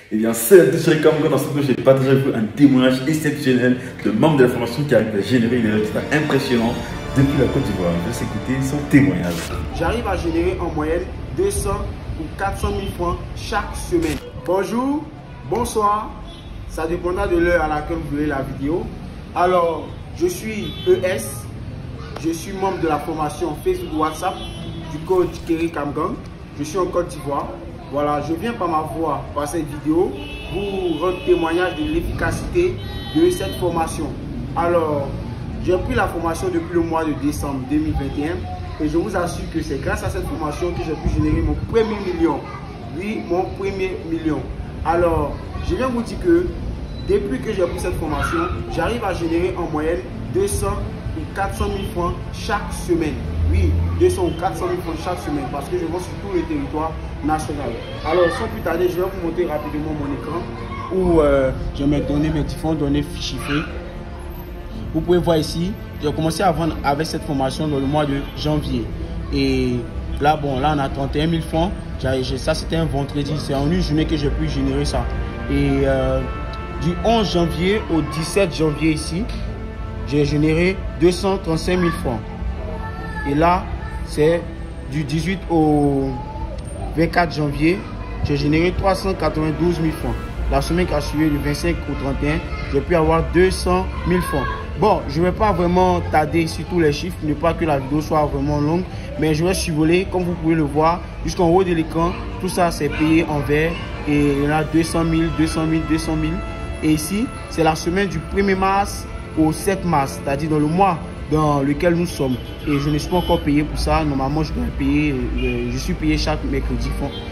Eh bien, c'est Thierry Kamgan. Dans cette vidéo, je vais partager avec vous un témoignage exceptionnel de membre de la formation qui arrive à générer des résultats impressionnants depuis la Côte d'Ivoire. Je vais écouter son témoignage. J'arrive à générer en moyenne 200 ou 400 000 francs chaque semaine. Bonjour, bonsoir, ça dépendra de l'heure à laquelle vous verrez la vidéo. Alors, je suis ES, je suis membre de la formation Facebook WhatsApp du coach Thierry Kamgan. Je suis en Côte d'Ivoire. Voilà, je viens par ma voix, par cette vidéo, vous rendre témoignage de l'efficacité de cette formation. Alors, j'ai pris la formation depuis le mois de décembre 2021 et je vous assure que c'est grâce à cette formation que j'ai pu générer mon premier million. Oui, mon premier million. Alors, je viens vous dire que depuis que j'ai pris cette formation, j'arrive à générer en moyenne 200 ou 400 000 francs chaque semaine. Oui, 200 ou 400 000 francs chaque semaine parce que je vends sur tout le territoire national. Alors, sans plus tarder, je vais vous montrer rapidement mon écran où je vais donner mes différentes données chiffrées. Vous pouvez voir ici, j'ai commencé à vendre avec cette formation dans le mois de janvier. Et là, bon, là, on a 31 000 francs. Ça, c'était un vendredi. C'est en une journée que j'ai pu générer ça. Et du 11 janvier au 17 janvier ici, j'ai généré 235 000 francs. Et là, c'est du 18 au 24 janvier, j'ai généré 392 000 francs. La semaine qui a suivi, du 25 au 31, j'ai pu avoir 200 000 francs. Bon, je ne vais pas vraiment tarder sur tous les chiffres, ne pas que la vidéo soit vraiment longue, mais je vais survoler, comme vous pouvez le voir, jusqu'en haut de l'écran. Tout ça, c'est payé en vert. Et il y en a 200 000, 200 000, 200 000. Et ici, c'est la semaine du 1er mars au 7 mars, c'est-à-dire dans le mois dans lequel nous sommes. Et je ne suis pas encore payé pour ça. Normalement, je dois payer. Je suis payé chaque mercredi.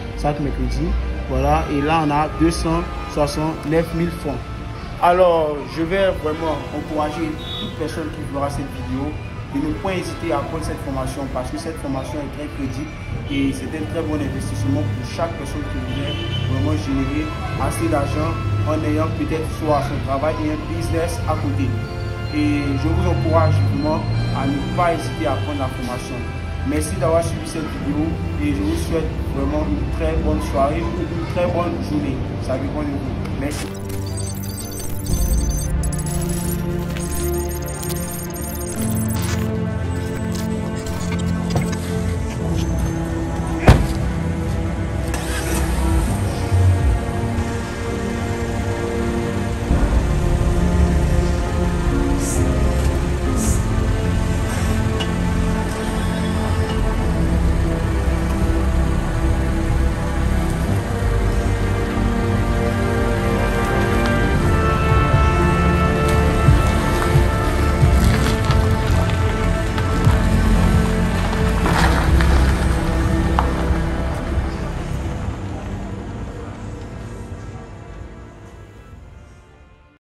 Voilà. Et là, on a 269 000 francs. Alors, je vais vraiment encourager toute personne qui verra cette vidéo de ne pas hésiter à prendre cette formation parce que cette formation est très crédible et c'est un très bon investissement pour chaque personne qui voudrait vraiment générer assez d'argent en ayant peut-être soit son travail et un business à côté. Et je vous encourage vraiment à ne pas hésiter à prendre la formation. Merci d'avoir suivi cette vidéo et je vous souhaite vraiment une très bonne soirée ou une très bonne journée. Ça dépend de vous. Merci.